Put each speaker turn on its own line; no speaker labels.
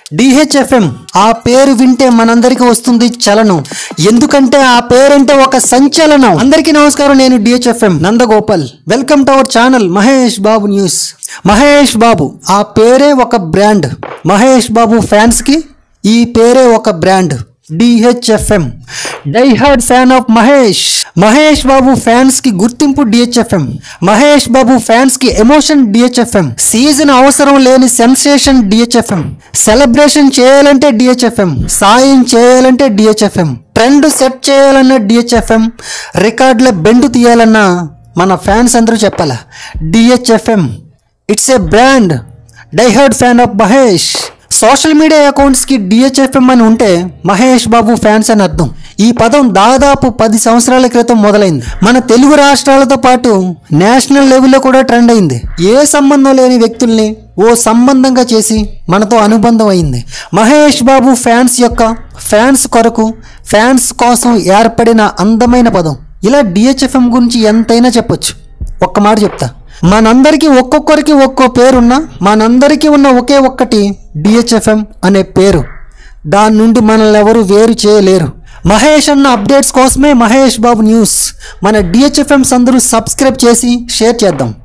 DHFM ఆ పేరు వింటే మనందరికీ వస్తుంది చలనం. ఎందుకంటే ఆ పేరంటే ఒక సంచలనం. అందరికీ నమస్కారం, నేను DHFM Nandagopal. Welcome to our channel Mahesh Babu news. Mahesh Babu ఆ పేరే ఒక బ్రాండ్. మహేష్ బాబు ఫ్యాన్స్ కి ఈ పేరే ఒక brand. DHFM die hard fan of Mahesh Babu fans కి గుర్తింపు డిహెచ్ఎఫ్ఎం. మహేష్ బాబు ఫ్యాన్స్ కి ఎమోషన్ డిహెచ్ఎఫ్ఎం. సీజన్ అవసరం లేని సెన్సేషన్ డిహెచ్ఎఫ్ఎం. సెలబ్రేషన్ చేయాలంటే డిహెచ్ఎఫ్ఎం. సాయం చేయాలంటే డిహెచ్ఎఫ్ఎం. ట్రెండ్ సెట్ చేయాలన్న డిహెచ్ఎఫ్ఎం. రికార్డుల బెండు తీయాలన్నా మన ఫ్యాన్స్ అందరూ చెప్పాలా DHFM. It's a brand. Die hard fan of Mahesh. Social media accounts కి డిహెచ్ఎఫ్ఎం అని ఉంటే మహేష్ బాబు ఫ్యాన్స్ అని అర్థం. ఈ పదం దాదాపు 10 సంవత్సరాల క్రితం మొదలైంది. మన తెలుగు రాష్ట్రాలతో పాటు నేషనల్ లెవెల్లో కూడా ట్రెండ్ అయింది. ఏ సంబంధం లేని వ్యక్తుల్ని ఓ సంబంధంగా చేసి మనతో అనుబంధం అయింది. మహేష్ బాబు ఫ్యాన్స్ కొరకు, ఫ్యాన్స్ కోసం ఏర్పడిన అందమైన పదం. ఇలా డిహెచ్ఎఫ్ఎం గురించి ఎంతైనా చెప్పొచ్చు. ఒక్క మాట చెప్తా, మనందరికీ ఒక్కొక్కరికి ఒక్కో పేరున్నా మనందరికీ ఉన్న ఒకే ఒక్కటి డిహెచ్ఎఫ్ఎం అనే పేరు. దాని నుండి మనల్ని ఎవరు వేరు చేయలేరు. మహేష్ అన్న అప్డేట్స్ కోసమే మహేష్ బాబు న్యూస్. మన డిహెచ్ఎఫ్ఎంస్ అందరూ సబ్స్క్రైబ్ చేసి షేర్ చేద్దాం.